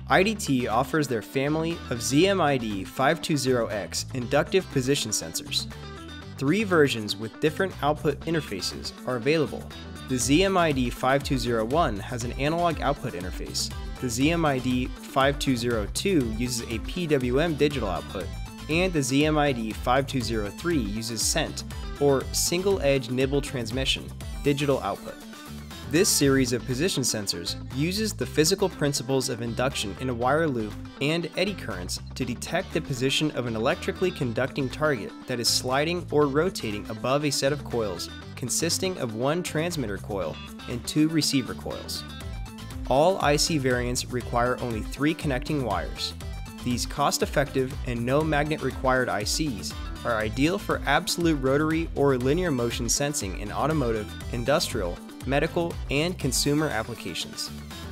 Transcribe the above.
IDT offers their family of ZMID520x inductive position sensors. 3 versions with different output interfaces are available. The ZMID5201 has an analog output interface. The ZMID5202 uses a PWM digital output, and the ZMID5203 uses SENT, or Single Edge Nibble Transmission, digital output. This series of position sensors uses the physical principles of induction in a wire loop and eddy currents to detect the position of an electrically conducting target that is sliding or rotating above a set of coils consisting of 1 transmitter coil and 2 receiver coils. All IC variants require only 3 connecting wires. These cost-effective and no magnet required ICs are ideal for absolute rotary or linear motion sensing in automotive, industrial, medical, and consumer applications.